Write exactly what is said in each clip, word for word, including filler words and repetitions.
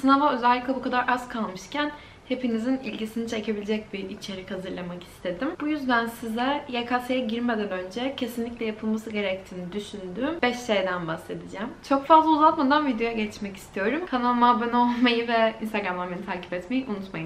Sınava özellikle bu kadar az kalmışken hepinizin ilgisini çekebilecek bir içerik hazırlamak istedim. Bu yüzden size Y K S'ye girmeden önce kesinlikle yapılması gerektiğini düşündüğüm beş şeyden bahsedeceğim. Çok fazla uzatmadan videoya geçmek istiyorum. Kanalıma abone olmayı ve Instagram'dan beni takip etmeyi unutmayın.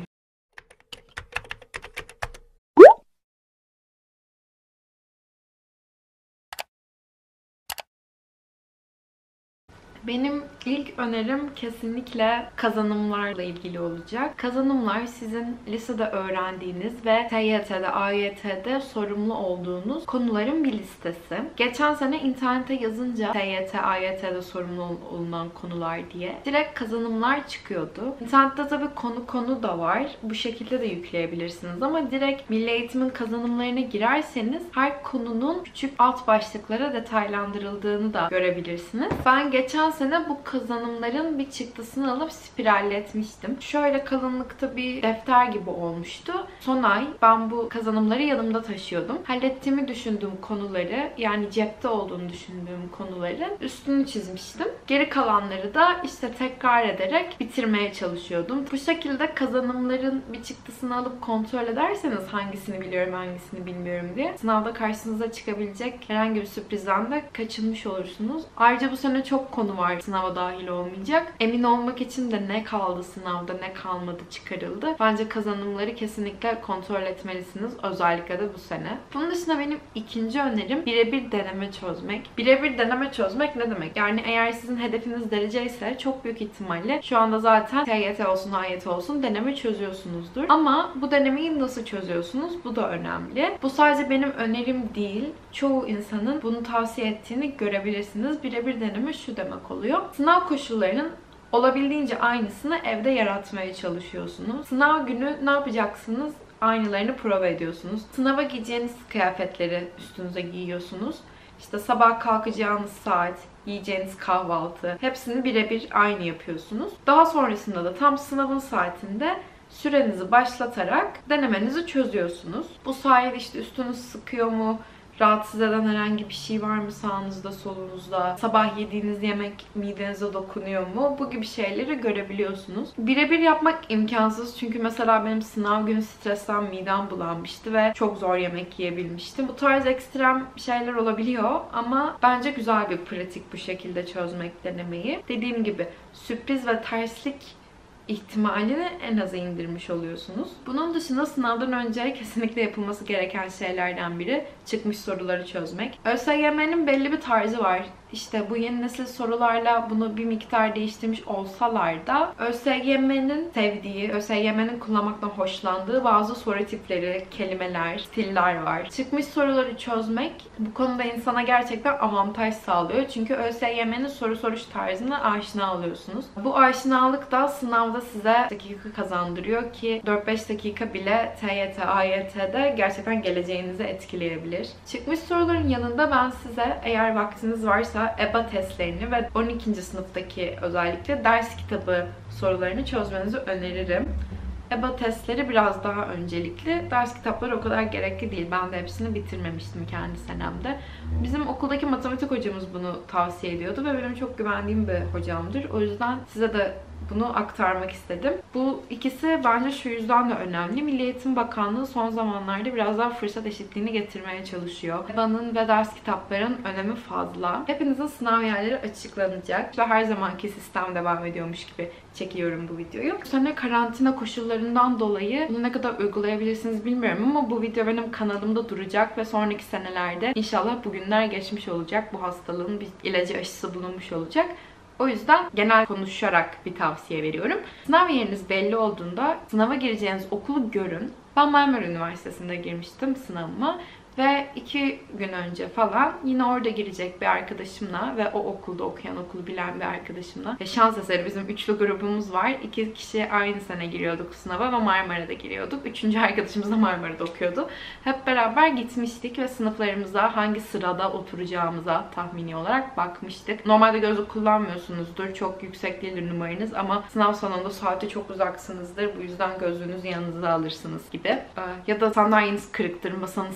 Benim ilk önerim kesinlikle kazanımlarla ilgili olacak. Kazanımlar sizin lisede öğrendiğiniz ve T Y T'de, A Y T'de sorumlu olduğunuz konuların bir listesi. Geçen sene internete yazınca T Y T, A Y T'de sorumlu olunan konular diye direkt kazanımlar çıkıyordu. İnternette tabii konu konu da var. Bu şekilde de yükleyebilirsiniz ama direkt Milli Eğitim'in kazanımlarına girerseniz her konunun küçük alt başlıklara detaylandırıldığını da görebilirsiniz. Ben geçen sene bu kazanımların bir çıktısını alıp spiralletmiştim. Şöyle kalınlıkta bir defter gibi olmuştu. Son ay ben bu kazanımları yanımda taşıyordum. Hallettiğimi düşündüğüm konuları, yani cepte olduğunu düşündüğüm konuların üstünü çizmiştim. Geri kalanları da işte tekrar ederek bitirmeye çalışıyordum. Bu şekilde kazanımların bir çıktısını alıp kontrol ederseniz hangisini biliyorum, hangisini bilmiyorum diye sınavda karşınıza çıkabilecek herhangi bir sürprizden de kaçınmış olursunuz. Ayrıca bu sene çok konu var sınava dahil olmayacak. Emin olmak için de ne kaldı sınavda, ne kalmadı çıkarıldı. Bence kazanımları kesinlikle kontrol etmelisiniz. Özellikle de bu sene. Bunun dışında benim ikinci önerim birebir deneme çözmek. Birebir deneme çözmek ne demek? Yani eğer sizin hedefiniz derece ise çok büyük ihtimalle şu anda zaten T Y T olsun, A Y T olsun deneme çözüyorsunuzdur. Ama bu denemeyi nasıl çözüyorsunuz? Bu da önemli. Bu sadece benim önerim değil. Çoğu insanın bunu tavsiye ettiğini görebilirsiniz. Birebir deneme şu demek oluyor. Sınav koşullarının olabildiğince aynısını evde yaratmaya çalışıyorsunuz. Sınav günü ne yapacaksınız? Aynılarını prova ediyorsunuz. Sınava giyeceğiniz kıyafetleri üstünüze giyiyorsunuz. İşte sabah kalkacağınız saat, yiyeceğiniz kahvaltı, hepsini birebir aynı yapıyorsunuz. Daha sonrasında da tam sınavın saatinde sürenizi başlatarak denemenizi çözüyorsunuz. Bu sayede işte üstünüz sıkıyor mu? Rahatsız eden herhangi bir şey var mı sağınızda, solunuzda? Sabah yediğiniz yemek midenize dokunuyor mu? Bu gibi şeyleri görebiliyorsunuz. Birebir yapmak imkansız çünkü mesela benim sınav günü stresten midem bulanmıştı ve çok zor yemek yiyebilmiştim. Bu tarz ekstrem şeyler olabiliyor ama bence güzel bir pratik bu şekilde çözmek denemeyi. Dediğim gibi sürpriz ve terslik ihtimalini en aza indirmiş oluyorsunuz. Bunun dışında sınavdan önce kesinlikle yapılması gereken şeylerden biri çıkmış soruları çözmek. ÖSYM'nin belli bir tarzı var. İşte bu yeni nesil sorularla bunu bir miktar değiştirmiş olsalar da ÖSYM'nin sevdiği, ÖSYM'nin kullanmaktan hoşlandığı bazı soru tipleri, kelimeler, stiller var. Çıkmış soruları çözmek bu konuda insana gerçekten avantaj sağlıyor. Çünkü ÖSYM'nin soru soruş tarzına aşina oluyorsunuz. Bu aşinalık da sınavda size dakika kazandırıyor ki dört beş dakika bile T Y T, A Y T'de gerçekten geleceğinizi etkileyebilir. Çıkmış soruların yanında ben size eğer vaktiniz varsa E B A testlerini ve on ikinci sınıftaki özellikle ders kitabı sorularını çözmenizi öneririm. E B A testleri biraz daha öncelikli. Ders kitapları o kadar gerekli değil. Ben de hepsini bitirmemiştim kendi senemde. Bizim okuldaki matematik hocamız bunu tavsiye ediyordu ve benim çok güvendiğim bir hocamdır. O yüzden size de bunu aktarmak istedim. Bu ikisi bence şu yüzden de önemli. Milli Eğitim Bakanlığı son zamanlarda biraz daha fırsat eşitliğini getirmeye çalışıyor. E B A'nın ve ders kitaplarının önemi fazla. Hepinizin sınav yerleri açıklanacak. Ve her zamanki sistem devam ediyormuş gibi çekiyorum bu videoyu. Bu sene karantina koşullarından dolayı bunu ne kadar uygulayabilirsiniz bilmiyorum ama bu video benim kanalımda duracak ve sonraki senelerde inşallah bu günler geçmiş olacak. Bu hastalığın bir ilacı, aşısı bulunmuş olacak. O yüzden genel konuşarak bir tavsiye veriyorum. Sınav yeriniz belli olduğunda sınava gireceğiniz okulu görün. Ben Marmara Üniversitesi'nde girmiştim sınavıma. Ve iki gün önce falan yine orada girecek bir arkadaşımla ve o okulda okuyan, okulu bilen bir arkadaşımla. Ve şans eseri bizim üçlü grubumuz var. İki kişi aynı sene giriyorduk sınava ve Marmara'da giriyorduk. Üçüncü arkadaşımız da Marmara'da okuyordu. Hep beraber gitmiştik ve sınıflarımıza hangi sırada oturacağımıza tahmini olarak bakmıştık. Normalde gözlük kullanmıyorsunuzdur. Çok yüksek değildir numaranız ama sınav salonunda saate çok uzaksınızdır. Bu yüzden gözlüğünüzü yanınıza alırsınız gibi. Ya da sandalyeniz kırıktır, masanız sallanır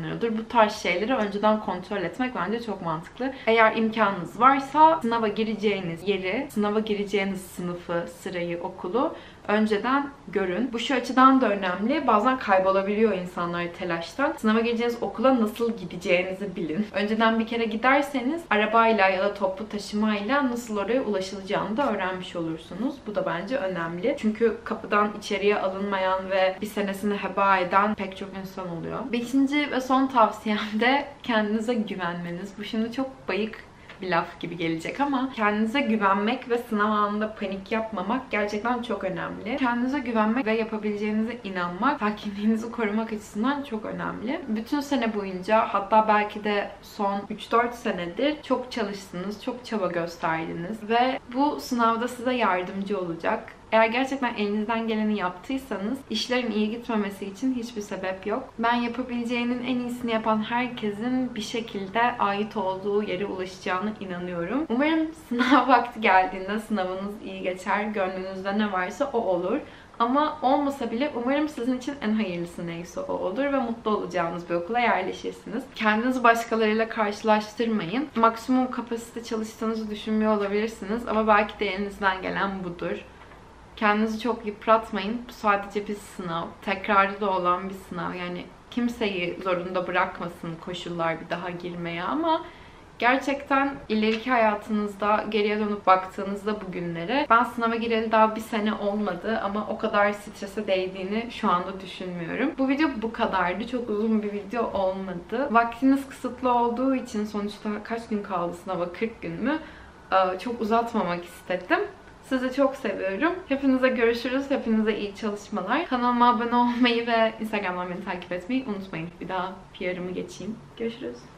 kullanıyordur. Bu tarz şeyleri önceden kontrol etmek bence çok mantıklı. Eğer imkanınız varsa sınava gireceğiniz yeri, sınava gireceğiniz sınıfı, sırayı, okulu önceden görün. Bu şu açıdan da önemli. Bazen kaybolabiliyor insanlar telaştan. Sınava gireceğiniz okula nasıl gideceğinizi bilin. Önceden bir kere giderseniz arabayla ya da toplu taşımayla nasıl oraya ulaşılacağını da öğrenmiş olursunuz. Bu da bence önemli. Çünkü kapıdan içeriye alınmayan ve bir senesini heba eden pek çok insan oluyor. Beşinci ve son tavsiyem de kendinize güvenmeniz. Bu şimdi çok bayık bir laf gibi gelecek ama kendinize güvenmek ve sınav anında panik yapmamak gerçekten çok önemli. Kendinize güvenmek ve yapabileceğinize inanmak, sakinliğinizi korumak açısından çok önemli. Bütün sene boyunca, hatta belki de son üç dört senedir çok çalıştınız, çok çaba gösterdiniz ve bu sınavda size yardımcı olacak. Eğer gerçekten elinizden geleni yaptıysanız işlerin iyi gitmemesi için hiçbir sebep yok. Ben yapabileceğinin en iyisini yapan herkesin bir şekilde ait olduğu yere ulaşacağına inanıyorum. Umarım sınav vakti geldiğinde sınavınız iyi geçer, gönlünüzde ne varsa o olur. Ama olmasa bile umarım sizin için en hayırlısı neyse o olur ve mutlu olacağınız bir okula yerleşirsiniz. Kendinizi başkalarıyla karşılaştırmayın. Maksimum kapasite çalıştığınızı düşünmüyor olabilirsiniz ama belki de elinizden gelen budur. Kendinizi çok yıpratmayın. Bu sadece bir sınav. Tekrarı da olan bir sınav. Yani kimseyi zorunda bırakmasın koşullar bir daha girmeye ama gerçekten ileriki hayatınızda geriye dönüp baktığınızda bugünlere, ben sınava gireli daha bir sene olmadı ama o kadar strese değdiğini şu anda düşünmüyorum. Bu video bu kadardı. Çok uzun bir video olmadı. Vaktiniz kısıtlı olduğu için, sonuçta kaç gün kaldı sınava? kırk gün mü? Çok uzatmamak istedim. Sizi çok seviyorum. Hepinize görüşürüz. Hepinize iyi çalışmalar. Kanalıma abone olmayı ve Instagram'dan beni takip etmeyi unutmayın. Bir daha P R'ımı geçeyim. Görüşürüz.